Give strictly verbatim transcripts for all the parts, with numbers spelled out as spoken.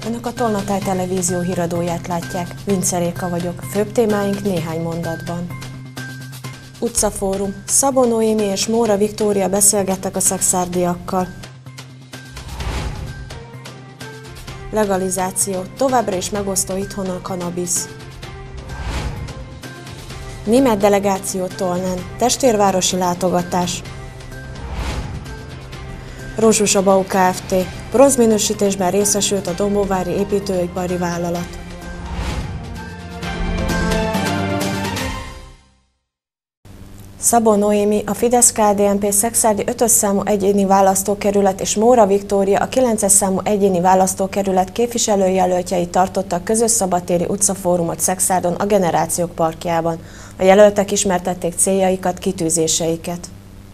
Önök a Tolnatáj televízió híradóját látják. Vince Réka vagyok. Főbb témáink néhány mondatban. Utcafórum. Szabó Noémi és Móra Viktória beszélgettek a szekszárdiakkal. Legalizáció. Továbbra is megosztó itthon a kannabisz. Német delegáció Tolnán. Testvérvárosi látogatás. Rozsusa Bau Kft. Bronzminősítésben részesült a dombóvári építőipari vállalat. Szabó Noémi, a Fidesz-ká dé en pé szekszárdi ötös számú egyéni választókerület és Móra Viktória, a kilences számú egyéni választókerület képviselőjelöltjei tartottak közös szabadtéri utcafórumot Szekszárdon a Generációk Parkjában. A jelöltek ismertették céljaikat, kitűzéseiket.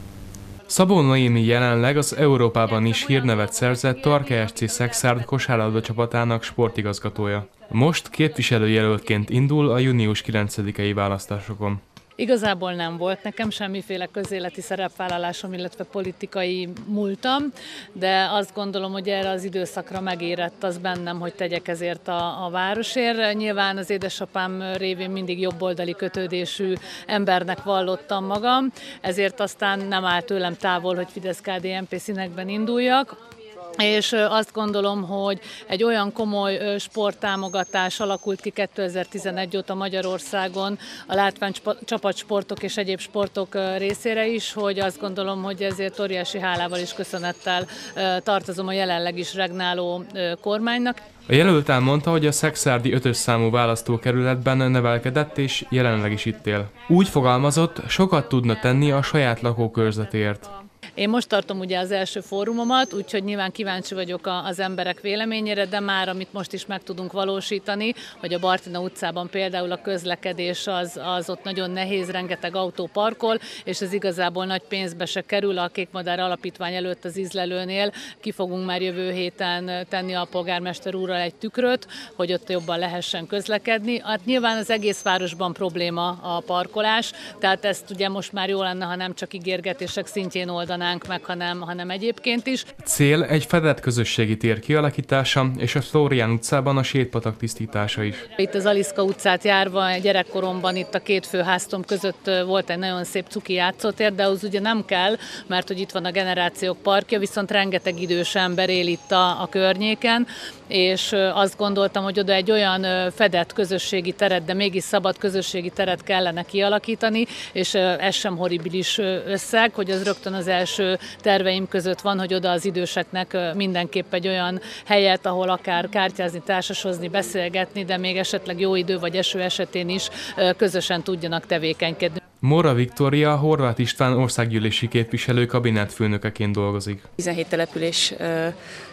Szabó Noémi jelenleg az Európában is hírnevet szerzett Tarka es cé Szekszárd kosárlabda csapatának sportigazgatója. Most képviselőjelöltként indul a június kilencedikei választásokon. Igazából nem volt nekem semmiféle közéleti szerepvállalásom, illetve politikai múltam, de azt gondolom, hogy erre az időszakra megérett az bennem, hogy tegyek ezért a, a városért. Nyilván az édesapám révén mindig jobboldali kötődésű embernek vallottam magam, ezért aztán nem áll tőlem távol, hogy Fidesz-ká dé en pé színekben induljak. És azt gondolom, hogy egy olyan komoly sporttámogatás alakult ki kétezer-tizenegy óta Magyarországon a látványcsapatsportok és egyéb sportok részére is, hogy azt gondolom, hogy ezért óriási hálával és köszönettel tartozom a jelenleg is regnáló kormánynak. A jelölt elmondta, hogy a szekszárdi ötös számú választókerületben nevelkedett és jelenleg is itt él. Úgy fogalmazott, sokat tudna tenni a saját lakókörzetéért. Én most tartom ugye az első fórumomat, úgyhogy nyilván kíváncsi vagyok az emberek véleményére, de már amit most is meg tudunk valósítani, hogy a Bartina utcában például a közlekedés az, az ott nagyon nehéz, rengeteg autó parkol, és ez igazából nagy pénzbe se kerül. A Kékmadár Alapítvány előtt az ízlelőnél ki fogunk már jövő héten tenni a polgármester úrral egy tükröt, hogy ott jobban lehessen közlekedni. Hát nyilván az egész városban probléma a parkolás, tehát ezt ugye most már jó lenne, ha nem csak ígérgetések szintjén oldanánk meg, hanem, hanem egyébként is. Cél egy fedett közösségi tér kialakítása, és a Flórián utcában a sétpatak tisztítása is. Itt az Aliszka utcát járva, gyerekkoromban itt a két főháztom között volt egy nagyon szép cuki játszótér, de az ugye nem kell, mert hogy itt van a Generációk Parkja, viszont rengeteg idős ember él itt a, a környéken, és azt gondoltam, hogy oda egy olyan fedett közösségi teret, de mégis szabad közösségi teret kellene kialakítani, és ez sem horribilis összeg, hogy az rögtön az első terveim között van, hogy oda az időseknek mindenképp egy olyan helyet, ahol akár kártyázni, társasozni, beszélgetni, de még esetleg jó idő vagy eső esetén is közösen tudjanak tevékenykedni. Móra Viktória Horváth István országgyűlési képviselő kabinetfőnökeként dolgozik. tizenhét település ö,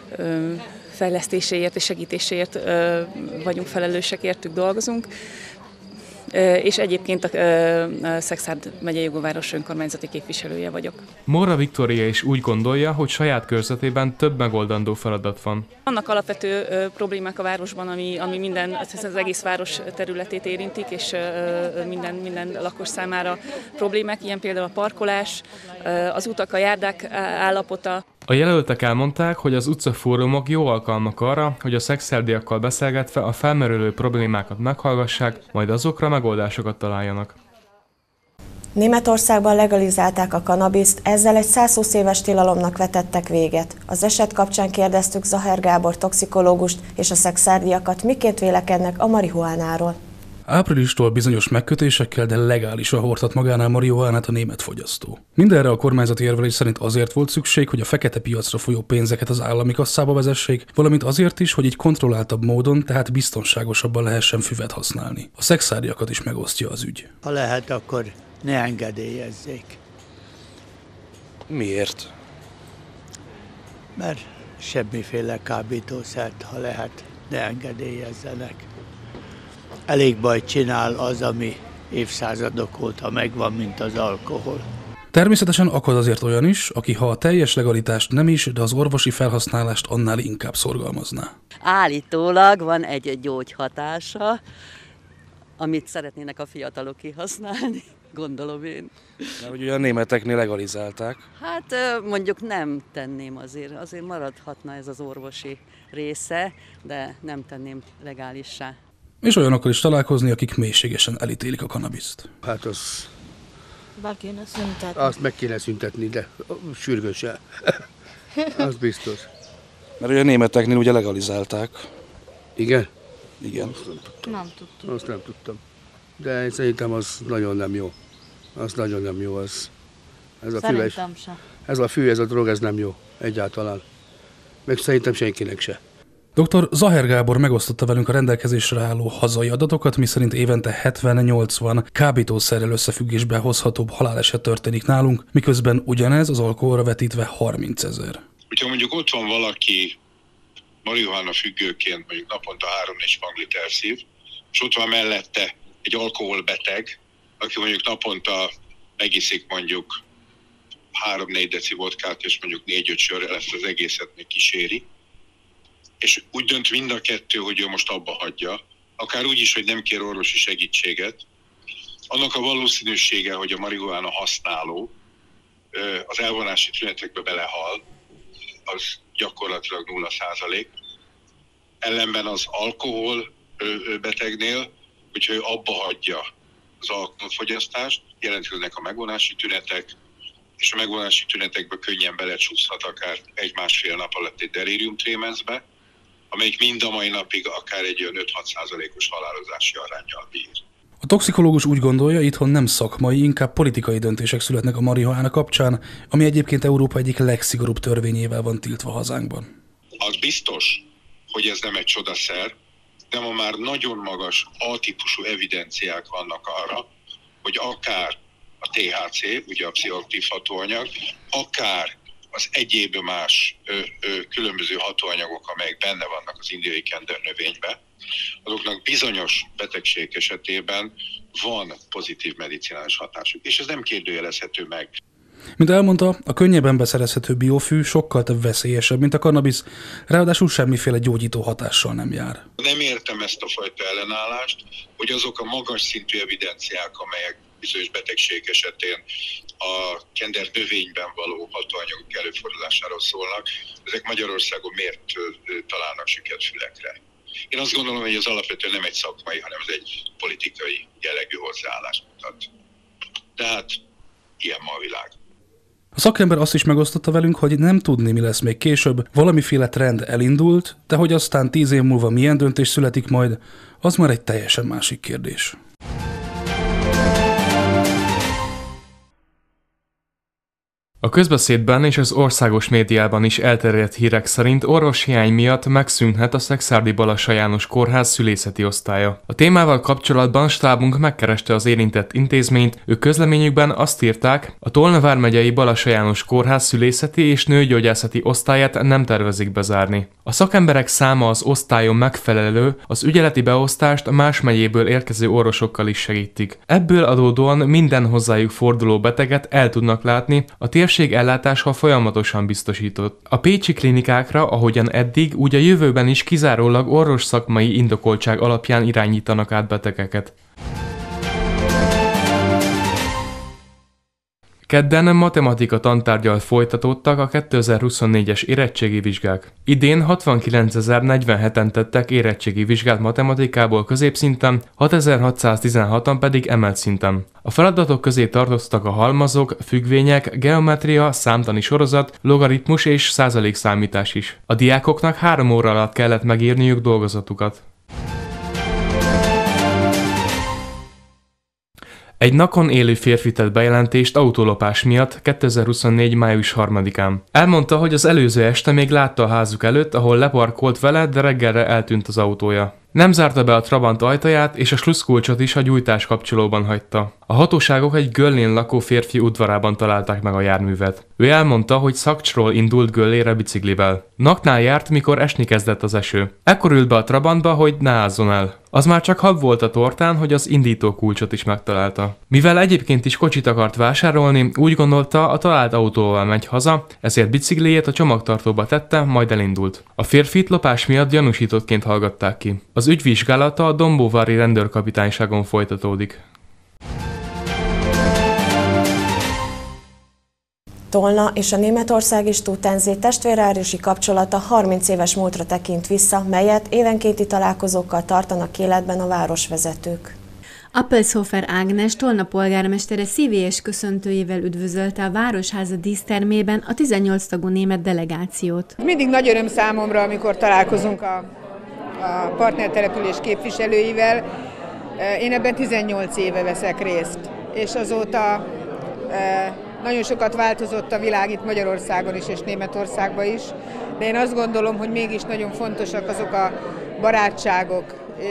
ö, fejlesztéséért és segítéséért ö, vagyunk felelősek, értük dolgozunk. És egyébként a Szekszárd megyei Jogóváros önkormányzati képviselője vagyok. Móra Viktória is úgy gondolja, hogy saját körzetében több megoldandó feladat van. Vannak alapvető problémák a városban, ami, ami minden, az egész város területét érintik, és minden, minden lakos számára problémák, ilyen például a parkolás, az utak, a járdák állapota. A jelöltek elmondták, hogy az utcafórumok jó alkalmak arra, hogy a szekszárdiakkal beszélgetve a felmerülő problémákat meghallgassák, majd azokra megoldásokat találjanak. Németországban legalizálták a kannabiszt, ezzel egy százhúsz éves tilalomnak vetettek véget. Az eset kapcsán kérdeztük Zaher Gábor toxikológust és a szekszárdiakat, miként vélekednek a marihuánáról. Áprilistól bizonyos megkötésekkel, de legálisan hordhat magánál marihuánát a német fogyasztó. Mindenre a kormányzati érvelés szerint azért volt szükség, hogy a fekete piacra folyó pénzeket az állami kasszába vezessék, valamint azért is, hogy így kontrolláltabb módon, tehát biztonságosabban lehessen füvet használni. A szekszárdiakat is megosztja az ügy. Ha lehet, akkor ne engedélyezzék. Miért? Mert semmiféle kábítószert, ha lehet, ne engedélyezzenek. Elég bajt csinál az, ami évszázadok óta megvan, mint az alkohol. Természetesen akad azért olyan is, aki ha a teljes legalitást nem is, de az orvosi felhasználást annál inkább szorgalmazná. Állítólag van egy gyógyhatása, amit szeretnének a fiatalok kihasználni. gondolom én. Mert ugye a németeknél legalizálták. Hát mondjuk nem tenném azért, azért maradhatna ez az orvosi része, de nem tenném legálissá. És olyanokkal is találkozni, akik mélységesen elítélik a kannabiszt. Hát az... Be kéne szüntetni. Azt meg kéne szüntetni, de sürgősen. Az biztos. Mert ugye a németeknél ugye legalizálták. Igen? Igen. Azt nem tudtam. Nem tudtam. Azt nem tudtam. De én szerintem az nagyon nem jó. Az nagyon nem jó. Az. Ez a füves, Szerintem se. ez a fű, ez a drog, ez nem jó egyáltalán. Meg szerintem senkinek se. doktor Zaher Gábor megosztotta velünk a rendelkezésre álló hazai adatokat, miszerint évente hetven-nyolcvan kábítószerrel összefüggésbe hozhatóbb haláleset történik nálunk, miközben ugyanez az alkoholra vetítve harmincezer. Hogyha mondjuk ott van valaki marihuána függőként, mondjuk naponta három-négy spangliter szív, és ott van mellette egy alkoholbeteg, aki mondjuk naponta megiszik mondjuk három-négy deci vodkát, és mondjuk négy-öt sörrel ezt az egészet még kíséri, és úgy dönt mind a kettő, hogy ő most abba hagyja, akár úgy is, hogy nem kér orvosi segítséget, annak a valószínűsége, hogy a marihuána használó az elvonási tünetekbe belehal, az gyakorlatilag nulla százalék. Ellenben az alkohol betegnél, hogyha ő abba hagyja az alkoholfogyasztást, jelentkeznek a megvonási tünetek, és a megvonási tünetekbe könnyen belecsúszhat akár egy-másfél nap alatt egy delirium trémensbe, amelyik mind a mai napig akár egy olyan öt-hat százalékos halálozási aránnyal bír. A toxikológus úgy gondolja, itthon nem szakmai, inkább politikai döntések születnek a marihuána kapcsán, ami egyébként Európa egyik legszigorúbb törvényével van tiltva hazánkban. Az biztos, hogy ez nem egy csodaszer, de ma már nagyon magas A-típusú evidenciák vannak arra, hogy akár a té há cé, ugye a pszichoaktív hatóanyag, akár az egyéb más ö, ö, különböző hatóanyagok, amelyek benne vannak az indiai kendernövényben, azoknak bizonyos betegség esetében van pozitív medicinális hatásuk, és ez nem kérdőjelezhető meg. Mint elmondta, a könnyebben beszerezhető biofű sokkal több veszélyesebb, mint a kannabisz, ráadásul semmiféle gyógyító hatással nem jár. Nem értem ezt a fajta ellenállást, hogy azok a magas szintű evidenciák, amelyek bizonyos betegség esetén a kender növényben való hatóanyagok előfordulásáról szólnak, ezek Magyarországon miért találnak süket fülekre? Én azt gondolom, hogy az alapvetően nem egy szakmai, hanem ez egy politikai jellegű hozzáállást mutat. Tehát ilyen ma a világ. A szakember azt is megosztotta velünk, hogy nem tudni, mi lesz még később, valamiféle trend elindult, de hogy aztán tíz év múlva milyen döntés születik majd, az már egy teljesen másik kérdés. A közbeszédben és az országos médiában is elterjedt hírek szerint orvoshiány miatt megszűnhet a Szekszárdi Balassa János Kórház szülészeti osztálya. A témával kapcsolatban stábunk megkereste az érintett intézményt, ők közleményükben azt írták, a Tolna vármegyei Balassa János Kórház szülészeti és nőgyógyászati osztályát nem tervezik bezárni. A szakemberek száma az osztályon megfelelő, az ügyeleti beosztást más megyéből érkező orvosokkal is segítik. Ebből adódóan minden hozzájuk forduló beteget el tudnak látni, a térség ellátása folyamatosan biztosított. A pécsi klinikákra, ahogyan eddig, úgy a jövőben is kizárólag orvos szakmai indokoltság alapján irányítanak át betegeket. Kedden matematika tantárggyal folytatódtak a kétezer-huszonnégyes érettségi vizsgák. Idén hatvankilencezer-negyvenheten tettek érettségi vizsgát matematikából középszinten, hatezer-hatszáztizenhatan pedig emelt szinten. A feladatok közé tartoztak a halmazok, függvények, geometria, számtani sorozat, logaritmus és százalékszámítás is. A diákoknak három óra alatt kellett megírniuk dolgozatukat. Egy nakon élő férfi tett bejelentést autólopás miatt kétezer-huszonnégy. május harmadikán. Elmondta, hogy az előző este még látta a házuk előtt, ahol leparkolt vele, de reggelre eltűnt az autója. Nem zárta be a Trabant ajtaját, és a slusszkulcsot is a gyújtás kapcsolóban hagyta. A hatóságok egy Göllén lakó férfi udvarában találták meg a járművet. Ő elmondta, hogy Szakcsról indult Göllére biciklivel. Naknál járt, mikor esni kezdett az eső. Ekkor ült be a Trabantba, hogy ne ázzon el. Az már csak hab volt a tortán, hogy az indító kulcsot is megtalálta. Mivel egyébként is kocsit akart vásárolni, úgy gondolta, a talált autóval megy haza, ezért bicikliét a csomagtartóba tette, majd elindult. A férfit lopás miatt gyanúsítottként hallgatták ki. Az ügy vizsgálata a dombóvári rendőrkapitányságon folytatódik. Tolna és a németországi Stuttensee testvérvárosi kapcsolata harminc éves múltra tekint vissza, melyet évenkénti találkozókkal tartanak életben a városvezetők. Appelshofer Ágnes, Tolna polgármestere szívélyes köszöntőjével üdvözölte a Városháza dísztermében a tizennyolc tagú német delegációt. Mindig nagy öröm számomra, amikor találkozunk a, a partnertelepülés képviselőivel. Én ebben tizennyolc éve veszek részt, és azóta nagyon sokat változott a világ itt Magyarországon is, és Németországban is, de én azt gondolom, hogy mégis nagyon fontosak azok a barátságok,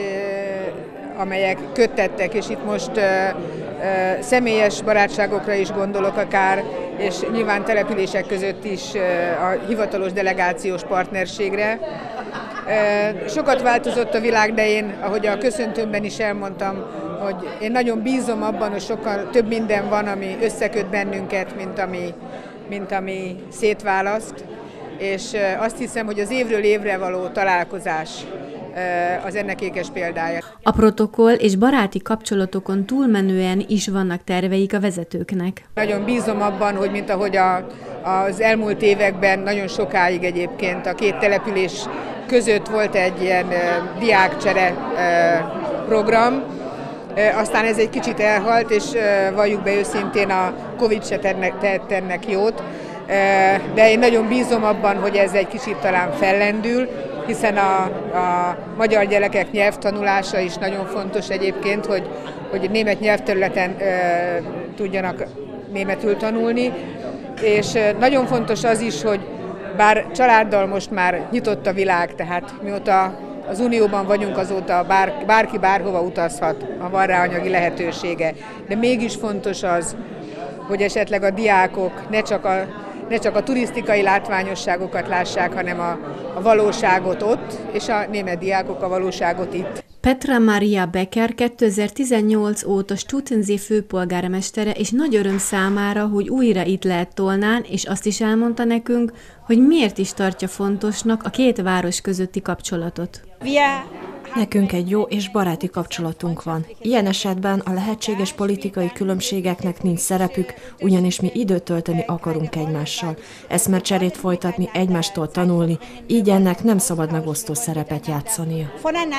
amelyek köttettek, és itt most uh, uh, személyes barátságokra is gondolok akár, és nyilván települések között is uh, a hivatalos delegációs partnerségre. Uh, sokat változott a világ, de én, ahogy a köszöntőmben is elmondtam, hogy én nagyon bízom abban, hogy sokkal több minden van, ami összeköt bennünket, mint ami, mint ami szétválaszt, és uh, azt hiszem, hogy az évről évre való találkozás az ennek ékes példája. A protokoll és baráti kapcsolatokon túlmenően is vannak terveik a vezetőknek. Nagyon bízom abban, hogy mint ahogy a, az elmúlt években nagyon sokáig egyébként a két település között volt egy ilyen uh, diákcsere uh, program, uh, aztán ez egy kicsit elhalt, és uh, valljuk be őszintén, a Covid se tett ennek jót, uh, de én nagyon bízom abban, hogy ez egy kicsit talán fellendül, hiszen a, a magyar gyerekek nyelvtanulása is nagyon fontos egyébként, hogy, hogy német nyelvterületen e, tudjanak németül tanulni, és e, nagyon fontos az is, hogy bár családdal most már nyitott a világ, tehát mióta az Unióban vagyunk, azóta bár, bárki bárhova utazhat, ha van rá anyagi lehetősége, de mégis fontos az, hogy esetleg a diákok ne csak a ne csak a turisztikai látványosságokat lássák, hanem a, a valóságot ott, és a német diákok a valóságot itt. Petra Maria Becker kétezer-tizennyolc óta Stuttensee főpolgármestere, és nagy öröm számára, hogy újra itt lehet Tolnán, és azt is elmondta nekünk, hogy miért is tartja fontosnak a két város közötti kapcsolatot. Nekünk egy jó és baráti kapcsolatunk van. Ilyen esetben a lehetséges politikai különbségeknek nincs szerepük, ugyanis mi időt tölteni akarunk egymással. Eszmecserét folytatni, egymástól tanulni, így ennek nem szabad megosztó szerepet játszania.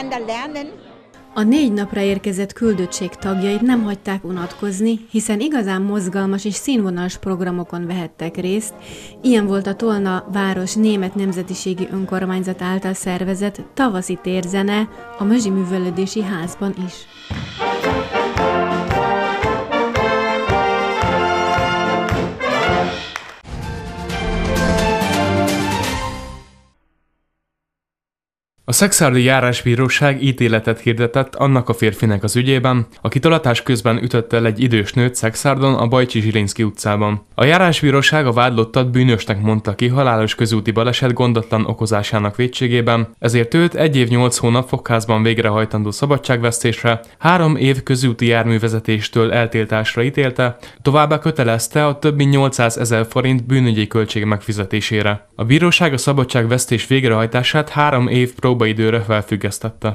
A négy napra érkezett küldöttség tagjait nem hagyták unatkozni, hiszen igazán mozgalmas és színvonalas programokon vehettek részt. Ilyen volt a Tolna város német nemzetiségi önkormányzat által szervezett tavaszi térzene a Mözsi Művelődési Házban is. A szekszárdi járásbíróság ítéletet hirdetett annak a férfinek az ügyében, aki tolatás közben ütötte el egy idős nőt Szekszárdon a Bajcsi Zsilinszky utcában. A járásbíróság a vádlottat bűnösnek mondta ki halálos közúti baleset gondatlan okozásának vétségében, ezért őt egy év nyolc hónap fogházban végrehajtandó szabadságvesztésre, három év közúti járművezetéstől eltiltásra ítélte, továbbá kötelezte a több mint nyolcszázezer forint bűnügyi költség megfizetésére. A bíróság a szabadságvesztés végrehajtását három év próbaidőre felfüggesztette.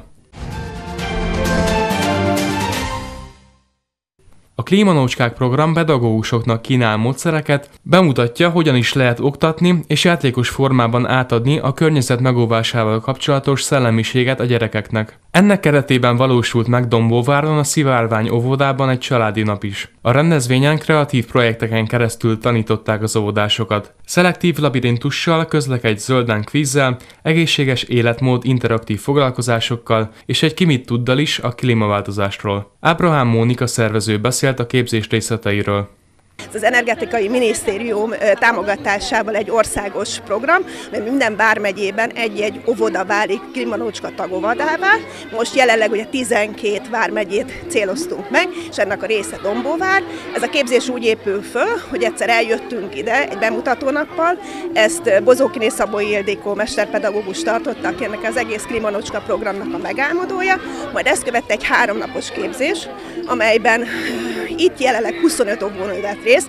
A Klímanócskák program pedagógusoknak kínál módszereket, bemutatja, hogyan is lehet oktatni és játékos formában átadni a környezet megóvásával kapcsolatos szellemiséget a gyerekeknek. Ennek keretében valósult meg Dombóváron a Szivárvány óvodában egy családi nap is. A rendezvényen kreatív projekteken keresztül tanították az óvodásokat. Szelektív labirintussal, közlekedj zölden kvízzel, egészséges életmód interaktív foglalkozásokkal és egy ki mit tuddal is a klímaváltozásról. Ábrahám Mónika szervező beszélt a képzés részleteiről. Az Energetikai Minisztérium támogatásával egy országos program, mert minden vármegyében egy-egy óvoda válik klímanócska tagóvodává. Most jelenleg ugye tizenkét vármegyét céloztunk meg, és ennek a része Dombóvár. Ez a képzés úgy épül föl, hogy egyszer eljöttünk ide egy bemutatónappal, ezt Bozókiné Szabói Ildikó mesterpedagógus tartotta, aki ennek az egész klímanócska programnak a megálmodója, majd ezt követte egy háromnapos képzés, amelyben itt jelenleg huszonöt óvónő vett részt.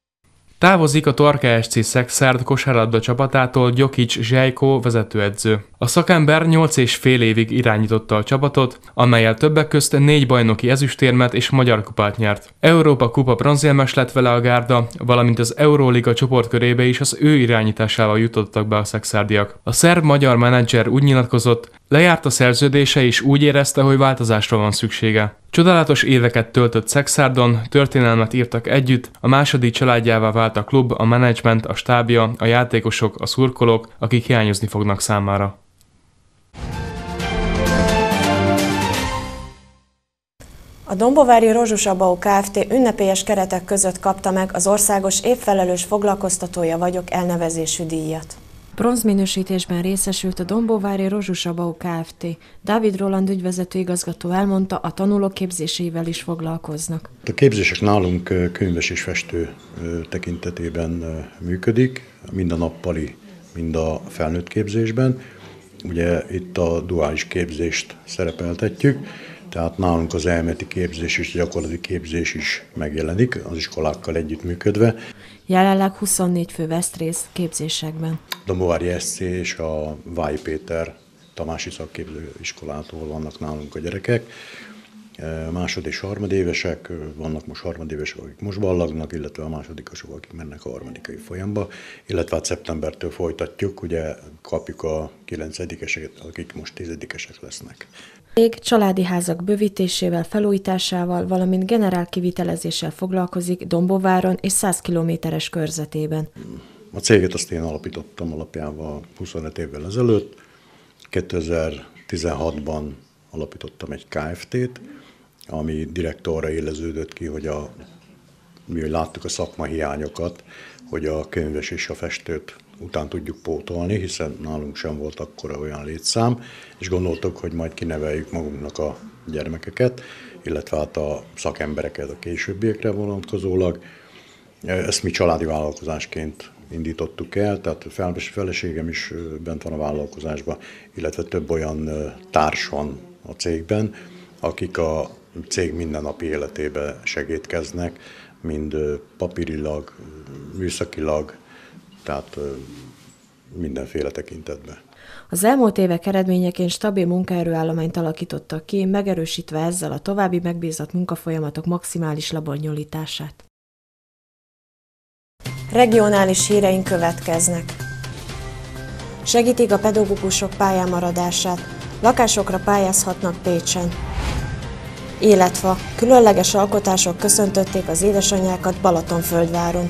Távozik a Torka es cé Szekszárd kosárlabda csapatától Gyokics Zsejko vezetőedző. A szakember nyolc és fél évig irányította a csapatot, amellyel többek közt négy bajnoki ezüstérmet és magyar kupát nyert. Európa kupa bronzérmes lett vele a gárda, valamint az Euróliga csoportkörébe is az ő irányításával jutottak be a szekszárdiak. A szerb-magyar menedzser úgy nyilatkozott, lejárt a szerződése és úgy érezte, hogy változásra van szüksége. Csodálatos éveket töltött Szekszárdon, történelmet írtak együtt, a második családjává vált a klub, a menedzsment, a stábja, a játékosok, a szurkolók, akik hiányozni fognak számára. A Dombovári Rozsusabau Kft. Ünnepélyes keretek között kapta meg az országos évfelelős foglalkoztatója vagyok elnevezésű díjat. Bronzminősítésben részesült a Dombovári Rozsusabau Kft. Dávid Roland ügyvezető igazgató elmondta, a tanulók képzésével is foglalkoznak. A képzések nálunk könyves és festő tekintetében működik, mind a nappali, mind a felnőtt képzésben. Ugye itt a duális képzést szerepeltetjük, tehát nálunk az elméleti képzés és a gyakorlati képzés is megjelenik, az iskolákkal együttműködve. Jelenleg huszonnégy fő vesz részt képzésekben. Dombovári es cé és a Vályi Péter Tamási Szakképzőiskolától vannak nálunk a gyerekek. Másod- és harmadévesek, vannak most harmadévesek, akik most ballagnak, illetve a másodikosok, akik mennek a harmadikai folyamba, illetve hát szeptembertől folytatjuk, ugye kapjuk a kilencedikeseket, akik most tizedikesek lesznek. Még családi házak bővítésével, felújításával, valamint generál kivitelezéssel foglalkozik Dombováron és száz kilométeres körzetében. A céget azt én alapítottam alapjával huszonöt évvel ezelőtt. kétezer-tizenhatban alapítottam egy Kft-t, ami direkt arra éleződött ki, hogy a, mi láttuk a szakmahiányokat, hogy a könyves és a festőt után tudjuk pótolni, hiszen nálunk sem volt akkora olyan létszám, és gondoltuk, hogy majd kineveljük magunknak a gyermekeket, illetve hát a szakembereket a későbbiekre vonatkozólag. Ezt mi családi vállalkozásként indítottuk el, tehát a feleségem is bent van a vállalkozásban, illetve több olyan társ van a cégben, akik a cég mindennapi életébe segítkeznek, mind papírilag, műszakilag, tehát mindenféle tekintetben. Az elmúlt évek eredményeként stabil munkaerőállományt alakítottak ki, megerősítve ezzel a további megbízott munkafolyamatok maximális lebonyolítását. Regionális híreink következnek. Segítik a pedagógusok pályán maradását. Lakásokra pályázhatnak Pécsen. Életfa. Különleges alkotások köszöntötték az édesanyákat Balatonföldváron.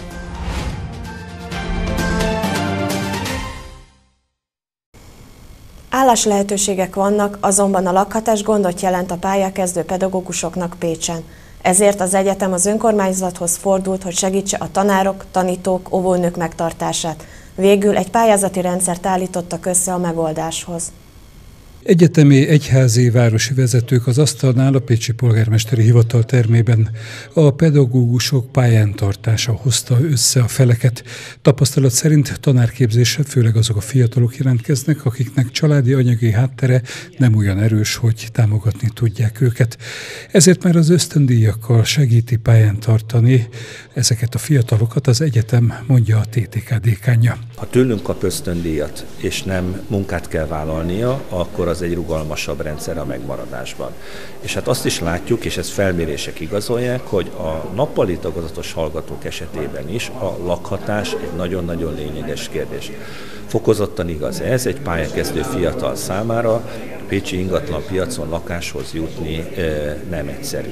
Álláslehetőségek vannak, azonban a lakhatás gondot jelent a pályakezdő pedagógusoknak Pécsen. Ezért az egyetem az önkormányzathoz fordult, hogy segítse a tanárok, tanítók, óvónők megtartását. Végül egy pályázati rendszert állítottak össze a megoldáshoz. Egyetemi, egyházi, városi vezetők az asztalnál a pécsi polgármesteri hivatal termében a pedagógusok pályán tartása hozta össze a feleket. Tapasztalat szerint tanárképzésre főleg azok a fiatalok jelentkeznek, akiknek családi anyagi háttere nem olyan erős, hogy támogatni tudják őket. Ezért már az ösztöndíjakkal segíti pályán tartani ezeket a fiatalokat az egyetem, mondja a té té ká dékánja. Ha tőlünk kap ösztöndíjat, és nem munkát kell vállalnia, akkor az egy rugalmasabb rendszer a megmaradásban. És hát azt is látjuk, és ezt felmérések igazolják, hogy a nappali tagozatos hallgatók esetében is a lakhatás egy nagyon-nagyon lényeges kérdés. Fokozottan igaz ez, egy pályakezdő fiatal számára pécsi ingatlan piacon lakáshoz jutni nem egyszerű.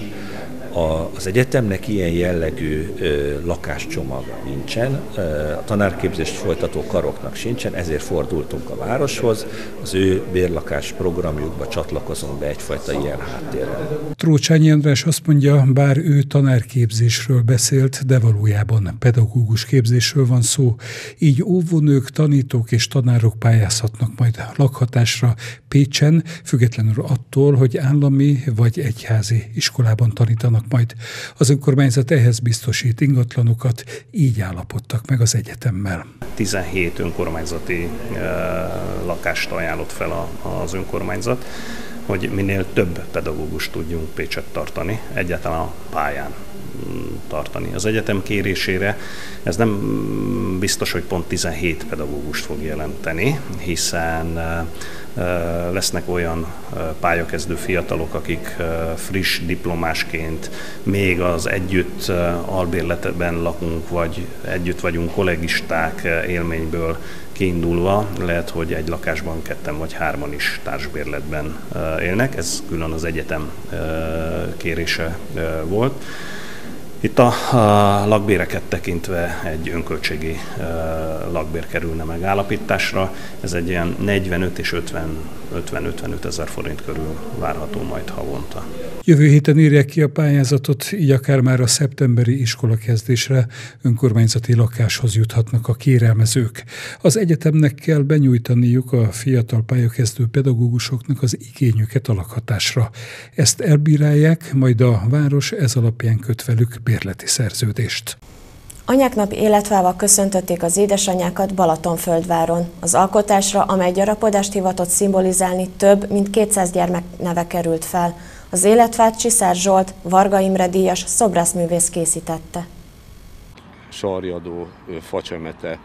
Az egyetemnek ilyen jellegű ö, lakáscsomag nincsen, a tanárképzést folytató karoknak sincsen, ezért fordultunk a városhoz, az ő bérlakás programjukba csatlakozunk be egyfajta ilyen háttérrel. Trócsányi András azt mondja, bár ő tanárképzésről beszélt, de valójában pedagógus képzésről van szó, így óvónők, tanítók és tanárok pályázhatnak majd lakhatásra Pécsen, függetlenül attól, hogy állami vagy egyházi iskolában tanítanak majd. Az önkormányzat ehhez biztosít ingatlanokat, így állapodtak meg az egyetemmel. tizenhét önkormányzati e, lakást ajánlott fel a, az önkormányzat, hogy minél több pedagógust tudjunk Pécset tartani, egyáltalán a pályán tartani. Az egyetem kérésére ez nem biztos, hogy pont tizenhét pedagógust fog jelenteni, hiszen lesznek olyan pályakezdő fiatalok, akik friss diplomásként még az együtt albérletben lakunk, vagy együtt vagyunk kollégisták élményből kiindulva, lehet, hogy egy lakásban ketten vagy hárman is társbérletben élnek, ez külön az egyetem kérése volt. Itt a, a lakbéreket tekintve egy önköltségi e, lakbér kerülne megállapításra, ez egy ilyen negyvenöt és ötven-ötvenöt ezer forint körül várható majd havonta. Jövő héten írják ki a pályázatot, így akár már a szeptemberi iskolakezdésre önkormányzati lakáshoz juthatnak a kérelmezők. Az egyetemnek kell benyújtaniuk a fiatal pályakezdő pedagógusoknak az igényüket a lakhatásra. Ezt elbírálják, majd a város ez alapján köt velük bérleti szerződést. Anyáknapi életfával köszöntötték az édesanyákat Balatonföldváron. Az alkotásra, amely gyarapodást hivatott szimbolizálni, több mint kétszáz gyermek neve került fel. Az életfát Csiszár Zsolt, Varga Imre díjas szobrászművész készítette. Sarjadó facsemete,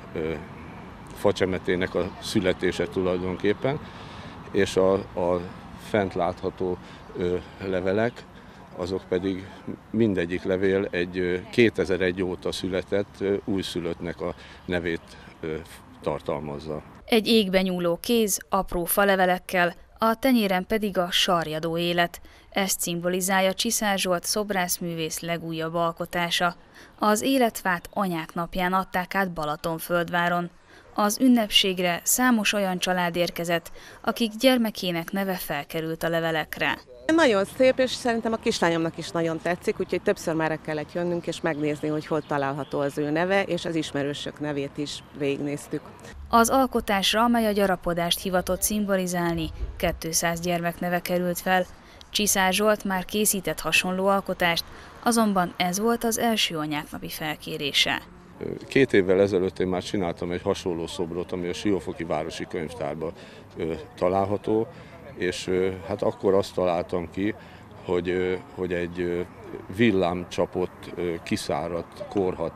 facsemetének a születése tulajdonképpen, és a, a fent látható levelek, azok pedig mindegyik levél egy kétezer-egy óta született újszülöttnek a nevét tartalmazza. Egy égbe nyúló kéz, apró falevelekkel, a tenyéren pedig a sarjadó élet. Ezt szimbolizálja Csiszár Zsolt szobrászművész legújabb alkotása. Az életfát anyák napján adták át Balatonföldváron. Az ünnepségre számos olyan család érkezett, akik gyermekének neve felkerült a levelekre. Nagyon szép, és szerintem a kislányomnak is nagyon tetszik, úgyhogy többször már kellett jönnünk és megnézni, hogy hol található az ő neve, és az ismerősök nevét is végignéztük. Az alkotásra, amely a gyarapodást hivatott szimbolizálni, kétszáz gyermek neve került fel. Csiszár Zsolt már készített hasonló alkotást, azonban ez volt az első anyáknapi felkérése. Két évvel ezelőtt én már csináltam egy hasonló szobrot, ami a Siófoki Városi Könyvtárban található, és hát akkor azt találtam ki, hogy, hogy egy villámcsapott, kiszáradt, korhadt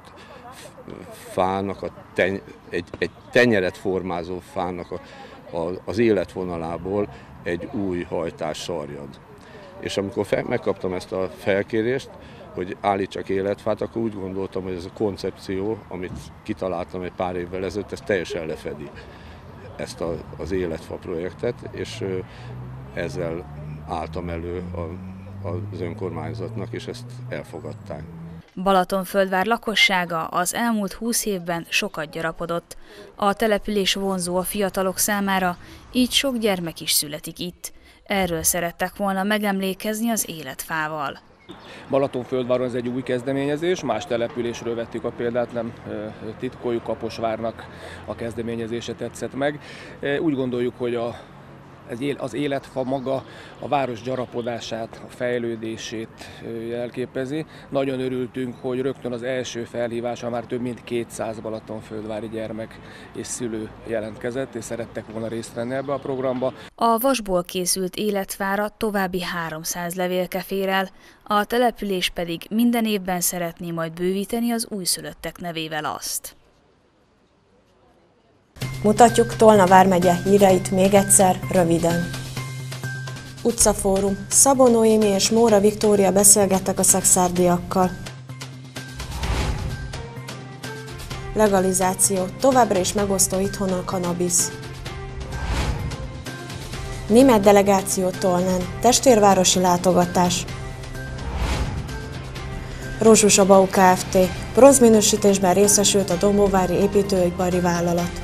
fának, a teny, egy, egy tenyeret formázó fának a, a, az életvonalából egy új hajtás sarjad. És amikor fel, megkaptam ezt a felkérést, hogy állítsak életfát, akkor úgy gondoltam, hogy ez a koncepció, amit kitaláltam egy pár évvel ezelőtt, ez teljesen lefedi ezt a, az életfa projektet, és ezzel álltam elő a, az önkormányzatnak, és ezt elfogadták. Balatonföldvár lakossága az elmúlt húsz évben sokat gyarapodott. A település vonzó a fiatalok számára, így sok gyermek is születik itt. Erről szerettek volna megemlékezni az életfával. Balatonföldváron ez egy új kezdeményezés, más településről vettük a példát, nem titkoljuk, Kaposvárnak a kezdeményezése tetszett meg. Úgy gondoljuk, hogy a az életfa maga a város gyarapodását, a fejlődését jelképezi. Nagyon örültünk, hogy rögtön az első felhívásra már több mint kétszáz balatonföldvári gyermek és szülő jelentkezett, és szerettek volna részt venni ebbe a programba. A vasból készült életfára további háromszáz levélke fér el, a település pedig minden évben szeretné majd bővíteni az újszülöttek nevével azt. Mutatjuk Tolna vármegye híreit még egyszer, röviden. Utcafórum. Szabó Noémi és Móra Viktória beszélgettek a szexárdiakkal. Legalizáció. Továbbra is megosztó itthon a kannabisz. Német delegáció Tolnán. Testvérvárosi látogatás. Rózsus a Bau Kft. Bronzminősítésben részesült a Dombóvári építőipari vállalat.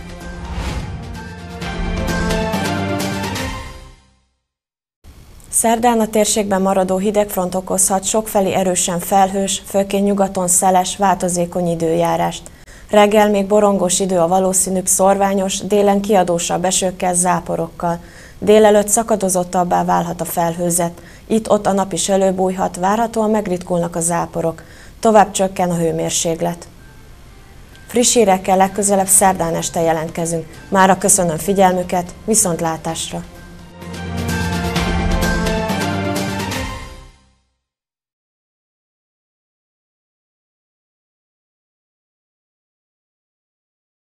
Szerdán a térségben maradó hidegfront okozhat sokfelé erősen felhős, főként nyugaton szeles, változékony időjárást. Reggel még borongos idő a valószínűbb szorványos, délen kiadósabb esőkkel, záporokkal. Délelőtt szakadozottabbá válhat a felhőzet. Itt-ott a nap is előbújhat, várhatóan megritkulnak a záporok. Tovább csökken a hőmérséklet. Friss hírekkel legközelebb szerdán este jelentkezünk. Mára köszönöm figyelmüket, viszontlátásra!